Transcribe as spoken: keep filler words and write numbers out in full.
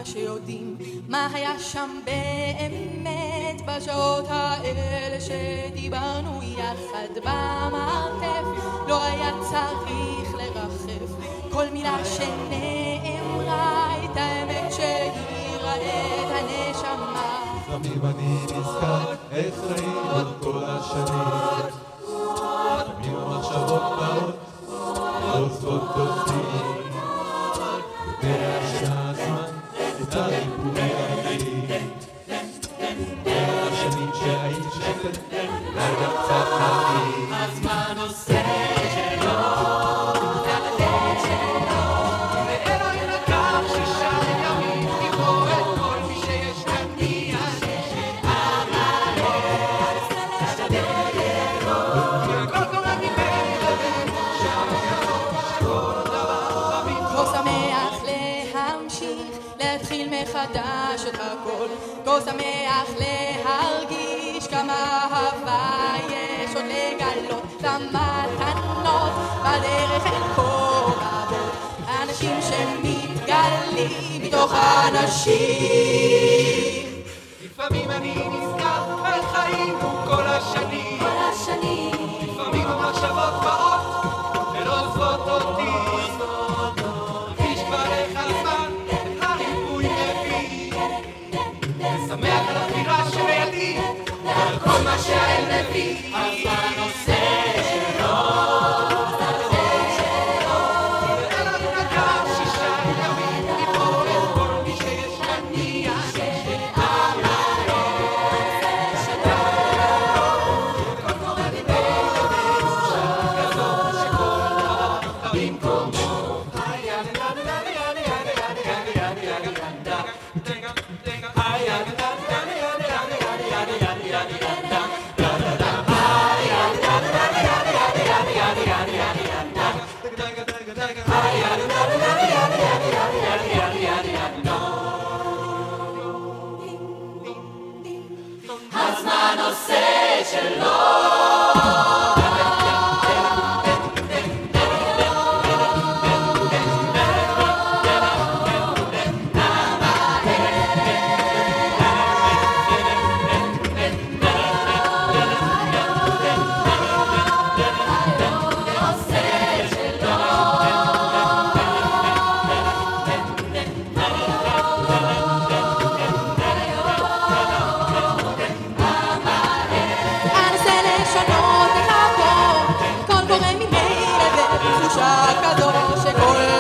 שיודעים מה היה שם באמת בשעות האלה שדיברנו יחד במרתף. לא היה צריך לרחף, כל מילה שנאמרה הייתה האמת שהאירה את הנשמה. לפעמים אני נזכר איך ראינו כל השנים, לפעמים המחשבות באות עוזבות אותי. יודע שהזמן את הריפוי יביא, והשנים שהיית שקט רגע קצת נביא. הזמן עושה שלו והדרך שלו, ואלוהים לקח שישה ימים לבחור את כל מי שיש כאן מיד שהארץ תשתדלו, והכל קורה מבין לבין שהכל שכל דבר בבין. כה שמח להמשיך להתחיל מחדש את הכל, כה שמח להרגיש כמה אהבה יש עוד לגלות, והמתנות בדרך הן כה רבות, אנשים שמתגלים מתוך אנשים. לפעמים אני נזכר איך חיינו כל השנים, כל השנים לפעמים המחשבות באות ולא עוזבות אותי, מרגיש כבר איך הזמן את הריפוי מביא, ושמח על הבחירה שבידי ועל כל מה שהאל מביא. הזמן עושה שלו ואלוהים לקח שישה ימים לבחור את כל מי שיש כאן מיד שהכל קורה מבין לבין שעה כזאת שכל דבר במקומו. הזמן עושה שלו כזו שכל